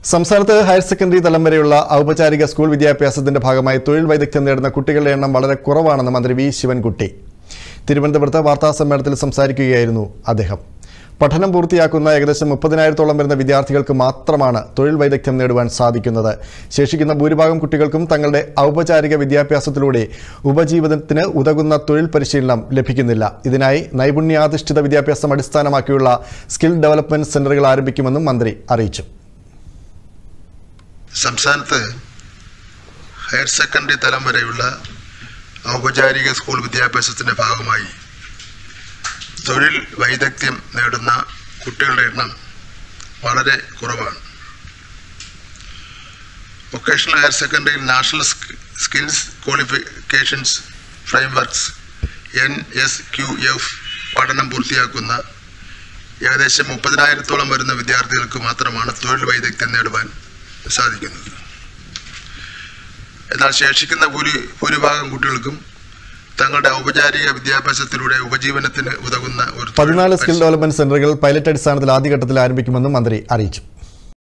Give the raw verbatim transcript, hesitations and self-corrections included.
സംസ്ഥാനത്ത് higher secondary തലം വരെയുള്ള ഔപചാരിക സ്കൂൾ വിദ്യാഭ്യാസത്തിന്റെ ഭാഗമായി തൊഴിൽ വൈദഗ്ധ്യം നേടുന്ന കുട്ടികളുടെ എണ്ണം വളരെ കുറവാണെന്ന് മന്ത്രി വി ശിവൻകുട്ടി തിരുവനന്തപുരത്ത് വാർത്താസമ്മേളനത്തിൽ സംസാരിക്കുകയായിരുന്നു അദ്ദേഹം. പഠനം പൂർത്തിയാക്കുന്ന ഏകദേശം മുപ്പതിനായിരത്തോളം വരുന്ന വിദ്യാർത്ഥികൾക്ക് മാത്രമാണ് തൊഴിൽ വൈദഗ്ധ്യം നേടുവാൻ സാധിക്കുന്നത്. ശേഷിക്കുന്ന ഭൂരിഭാഗം കുട്ടികൾക്കും തങ്ങളുടെ ഔപചാരിക വിദ്യാഭ്യാസത്തിലൂടെ ഉപജീവനത്തിന് ഉതകുന്ന തൊഴിൽ പരിശീലനം ലഭിക്കുന്നില്ല. ഇതിനായി നൈപുണ്യാധിഷ്ഠിത വിദ്യാഭ്യാസം അടിസ്ഥാനമാക്കിയുള്ള സ്കിൽ ഡെവലപ്മെന്റ് സെന്ററുകൾ ആരംഭിക്കുമെന്നും മന്ത്രി അറിയിച്ചു. സംസ്ഥാനത്ത് ഹയർ സെക്കൻഡറി തലം വരെയുള്ള ഔപചാരിക സ്കൂൾ വിദ്യാഭ്യാസത്തിന്റെ ഭാഗമായി തൊഴിൽ വൈദഗ്ധ്യം നേടുന്ന കുട്ടികളുടെ എണ്ണം വളരെ കുറവാണ്. വൊക്കേഷണൽ ഹയർ സെക്കൻഡറിയിൽ national skills qualifications frameworks N S Q F പഠനം പൂർത്തിയാക്കുന്ന ഏകദേശം മുപ്പതിനായിരത്തോളം വരുന്ന വിദ്യാർത്ഥികൾക്ക് മാത്രമാണ് തൊഴിൽ വൈദഗ്ധ്യം നേടുവാൻ സാധിക്കുന്നത്. എന്നാൽ ശേഷിക്കുന്ന ഭൂരി ഭൂരിഭാഗം കുട്ടികൾക്കും തങ്ങളുടെ ഔപചാരിക വിദ്യാഭ്യാസത്തിലൂടെ ഉപജീവനത്തിന് ഉതകുന്ന ഒരു പതിനാല് സ്കിൽ ഡെവലപ്മെന്റ് സെന്ററുകൾ പൈലറ്റ് അടിസ്ഥാനത്തിൽ ആദ്യഘട്ടത്തിൽ ആരംഭിക്കുമെന്നും മന്ത്രി അറിയിച്ചു.